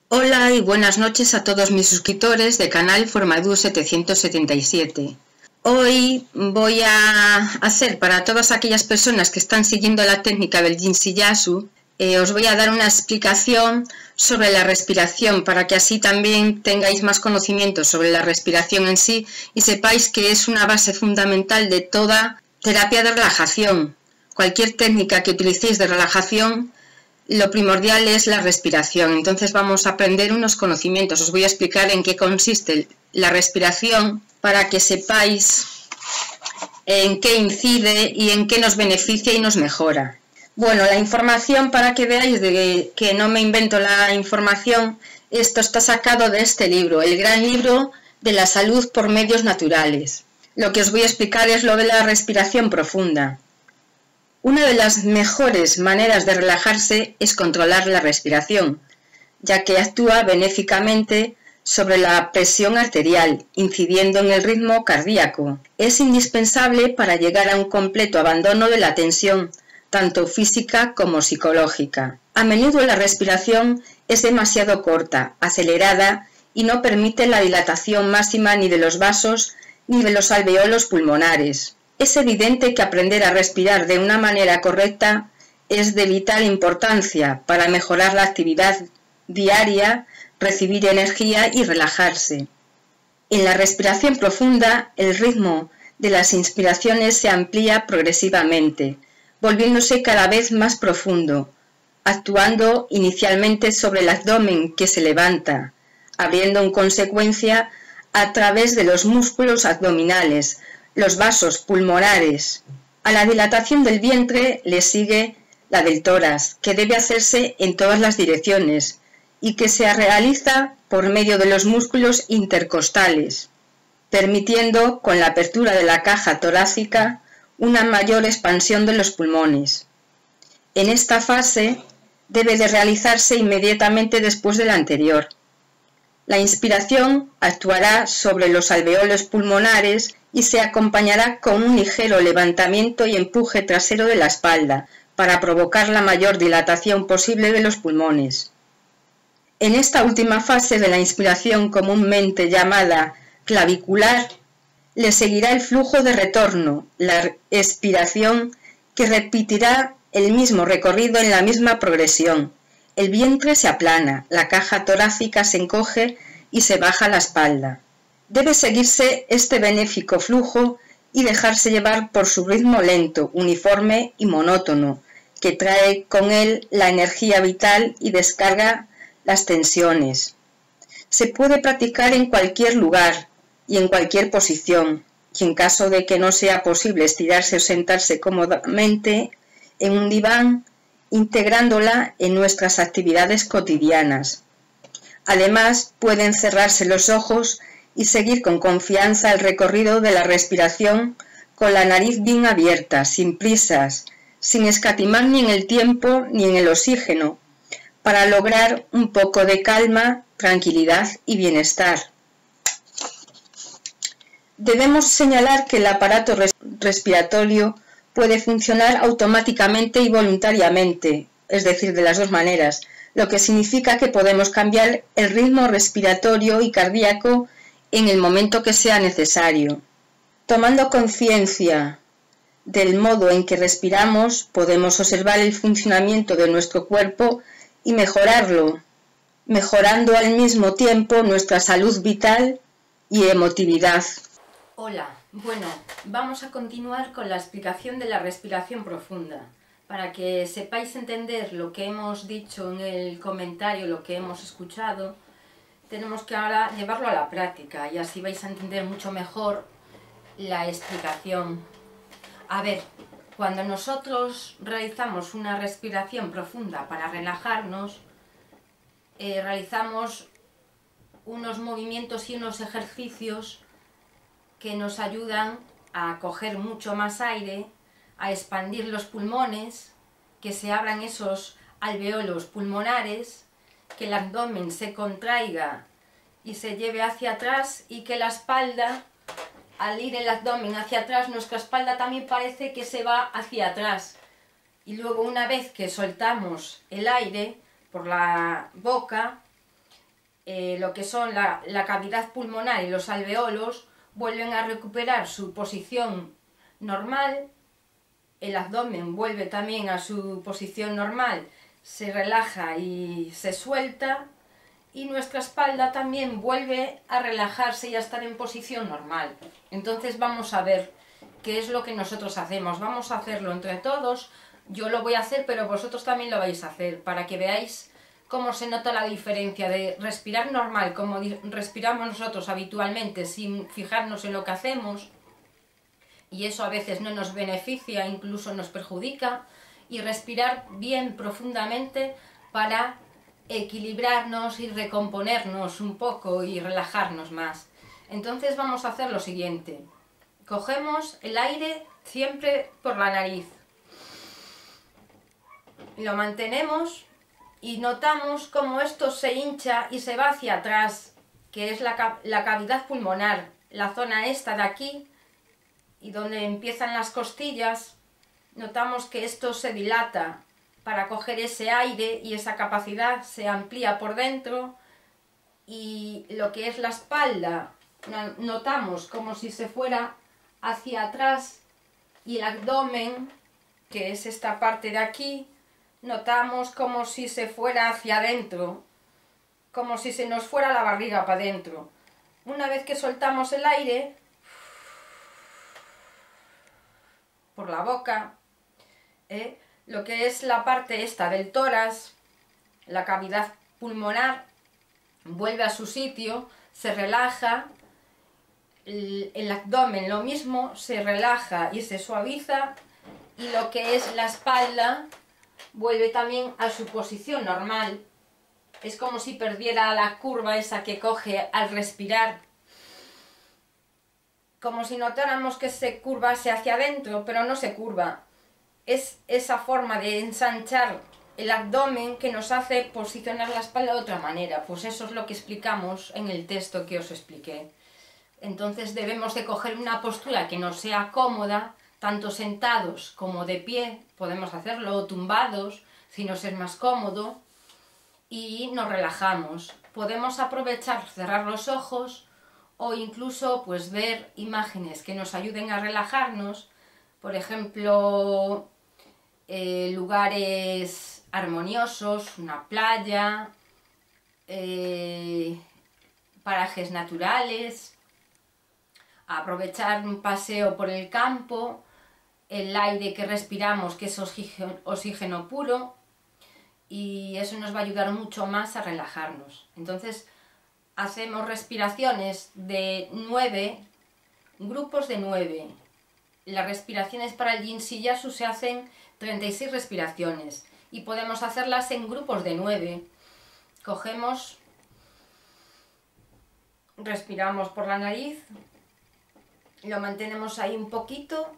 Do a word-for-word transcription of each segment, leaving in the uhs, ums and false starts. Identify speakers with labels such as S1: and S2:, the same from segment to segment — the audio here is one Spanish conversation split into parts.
S1: Hola y buenas noches a todos mis suscriptores de canal Formaedu setecientos setenta y siete. Hoy voy a hacer para todas aquellas personas que están siguiendo la técnica del Yin Shiyasu, eh, os voy a dar una explicación sobre la respiración para que así también tengáis más conocimiento sobre la respiración en sí y sepáis que es una base fundamental de toda terapia de relajación. Cualquier técnica que utilicéis de relajación, lo primordial es la respiración. Entonces vamos a aprender unos conocimientos. Os voy a explicar en qué consiste la respiración para que sepáis en qué incide y en qué nos beneficia y nos mejora. Bueno, la información, para que veáis de que no me invento la información, esto está sacado de este libro, el gran libro de la salud por medios naturales. Lo que os voy a explicar es lo de la respiración profunda. Una de las mejores maneras de relajarse es controlar la respiración, ya que actúa benéficamente sobre la presión arterial, incidiendo en el ritmo cardíaco. Es indispensable para llegar a un completo abandono de la tensión, tanto física como psicológica. A menudo la respiración es demasiado corta, acelerada y no permite la dilatación máxima ni de los vasos ni de los alveolos pulmonares. Es evidente que aprender a respirar de una manera correcta es de vital importancia para mejorar la actividad diaria, recibir energía y relajarse. En la respiración profunda, el ritmo de las inspiraciones se amplía progresivamente, volviéndose cada vez más profundo, actuando inicialmente sobre el abdomen que se levanta, abriendo en consecuencia a través de los músculos abdominales, los vasos pulmonares. A la dilatación del vientre le sigue la del tórax, que debe hacerse en todas las direcciones y que se realiza por medio de los músculos intercostales, permitiendo con la apertura de la caja torácica una mayor expansión de los pulmones. En esta fase debe de realizarse inmediatamente después de la anterior. La inspiración actuará sobre los alveolos pulmonares y se acompañará con un ligero levantamiento y empuje trasero de la espalda para provocar la mayor dilatación posible de los pulmones. En esta última fase de la inspiración, comúnmente llamada clavicular, le seguirá el flujo de retorno, la expiración, que repetirá el mismo recorrido en la misma progresión. El vientre se aplana, la caja torácica se encoge y se baja la espalda. Debe seguirse este benéfico flujo y dejarse llevar por su ritmo lento, uniforme y monótono, que trae con él la energía vital y descarga las tensiones. Se puede practicar en cualquier lugar y en cualquier posición, y en caso de que no sea posible estirarse o sentarse cómodamente en un diván, integrándola en nuestras actividades cotidianas. Además, pueden cerrarse los ojos y seguir con confianza el recorrido de la respiración con la nariz bien abierta, sin prisas, sin escatimar ni en el tiempo ni en el oxígeno, para lograr un poco de calma, tranquilidad y bienestar. Debemos señalar que el aparato respiratorio puede funcionar automáticamente y voluntariamente, es decir, de las dos maneras, lo que significa que podemos cambiar el ritmo respiratorio y cardíaco en el momento que sea necesario. Tomando conciencia del modo en que respiramos, podemos observar el funcionamiento de nuestro cuerpo y mejorarlo, mejorando al mismo tiempo nuestra salud vital y emotividad.
S2: Hola, bueno, vamos a continuar con la explicación de la respiración profunda. Para que sepáis entender lo que hemos dicho en el comentario, lo que hemos escuchado, tenemos que ahora llevarlo a la práctica y así vais a entender mucho mejor la explicación. A ver, cuando nosotros realizamos una respiración profunda para relajarnos, eh, realizamos unos movimientos y unos ejercicios que nos ayudan a coger mucho más aire, a expandir los pulmones, que se abran esos alveolos pulmonares, que el abdomen se contraiga y se lleve hacia atrás y que la espalda, al ir el abdomen hacia atrás, nuestra espalda también parece que se va hacia atrás. Y luego, una vez que soltamos el aire por la boca, eh, lo que son la, la cavidad pulmonar y los alveolos vuelven a recuperar su posición normal, el abdomen vuelve también a su posición normal, se relaja y se suelta, y nuestra espalda también vuelve a relajarse y a estar en posición normal. Entonces vamos a ver qué es lo que nosotros hacemos. Vamos a hacerlo entre todos. Yo lo voy a hacer, pero vosotros también lo vais a hacer, para que veáis cómo se nota la diferencia de respirar normal, como respiramos nosotros habitualmente, sin fijarnos en lo que hacemos, y eso a veces no nos beneficia, incluso nos perjudica, y respirar bien profundamente para equilibrarnos y recomponernos un poco y relajarnos más. Entonces vamos a hacer lo siguiente. Cogemos el aire siempre por la nariz, lo mantenemos y notamos cómo esto se hincha y se va hacia atrás, que es la, la cavidad pulmonar, la zona esta de aquí, y donde empiezan las costillas. Notamos que esto se dilata para coger ese aire, y esa capacidad se amplía por dentro, y lo que es la espalda notamos como si se fuera hacia atrás, y el abdomen, que es esta parte de aquí, notamos como si se fuera hacia adentro, como si se nos fuera la barriga para adentro. Una vez que soltamos el aire por la boca, ¿eh? lo que es la parte esta del tórax, la cavidad pulmonar, vuelve a su sitio, se relaja, el, el abdomen lo mismo, se relaja y se suaviza, y lo que es la espalda vuelve también a su posición normal. Es como si perdiera la curva esa que coge al respirar, como si notáramos que se curvase hacia adentro, pero no se curva. Es esa forma de ensanchar el abdomen que nos hace posicionar la espalda de otra manera. Pues eso es lo que explicamos en el texto que os expliqué. Entonces debemos de coger una postura que nos sea cómoda, tanto sentados como de pie, podemos hacerlo, o tumbados, si nos es más cómodo, y nos relajamos. Podemos aprovechar, cerrar los ojos, o incluso pues ver imágenes que nos ayuden a relajarnos, por ejemplo, eh, lugares armoniosos, una playa, eh, parajes naturales, aprovechar un paseo por el campo, el aire que respiramos, que es oxígeno, oxígeno puro, y eso nos va a ayudar mucho más a relajarnos. Entonces hacemos respiraciones de nueve, grupos de nueve. Las respiraciones para el Yin Shiyasu se hacen treinta y seis respiraciones, y podemos hacerlas en grupos de nueve. Cogemos, respiramos por la nariz, lo mantenemos ahí un poquito,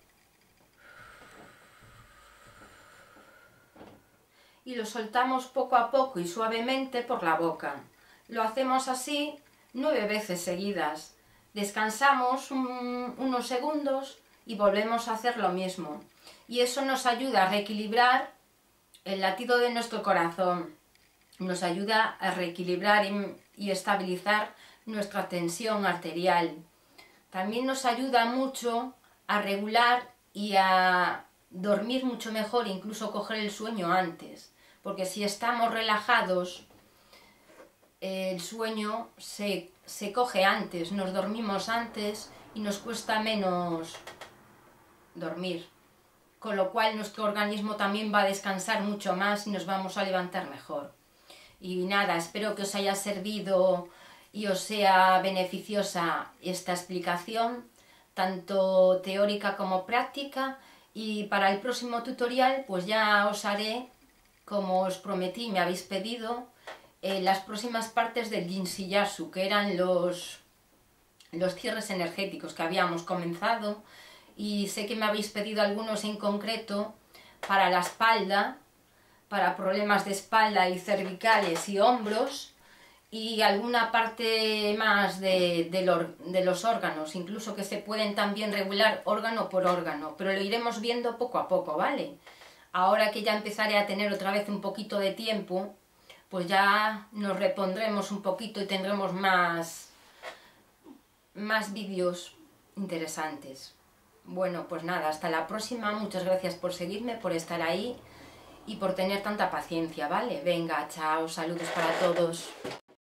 S2: y lo soltamos poco a poco y suavemente por la boca. Lo hacemos así nueve veces seguidas. Descansamos un, unos segundos y volvemos a hacer lo mismo. Y eso nos ayuda a reequilibrar el latido de nuestro corazón. Nos ayuda a reequilibrar y, y estabilizar nuestra tensión arterial. También nos ayuda mucho a regular y a dormir mucho mejor, incluso coger el sueño antes. Porque si estamos relajados, el sueño se, se coge antes, nos dormimos antes y nos cuesta menos dormir. Con lo cual nuestro organismo también va a descansar mucho más y nos vamos a levantar mejor. Y nada, espero que os haya servido y os sea beneficiosa esta explicación, tanto teórica como práctica, y para el próximo tutorial pues ya os haré, como os prometí, me habéis pedido, eh, las próximas partes del Yin Shiyasu, que eran los, los cierres energéticos que habíamos comenzado, y sé que me habéis pedido algunos en concreto para la espalda, para problemas de espalda y cervicales y hombros, y alguna parte más de, de, lo, de los órganos, incluso que se pueden también regular órgano por órgano, pero lo iremos viendo poco a poco, ¿vale? Ahora que ya empezaré a tener otra vez un poquito de tiempo, pues ya nos repondremos un poquito y tendremos más, más vídeos interesantes. Bueno, pues nada, hasta la próxima. Muchas gracias por seguirme, por estar ahí y por tener tanta paciencia, ¿vale? Venga, chao, saludos para todos.